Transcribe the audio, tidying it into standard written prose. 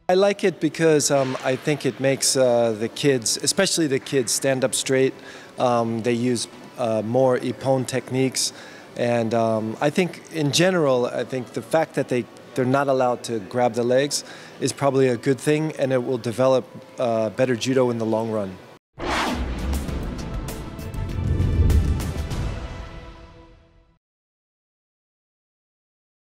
I like it because I think it makes the kids, especially the kids, stand up straight. They use more ippon techniques. And I think in general, I think the fact that they're not allowed to grab the legs is probably a good thing, and it will develop better judo in the long run.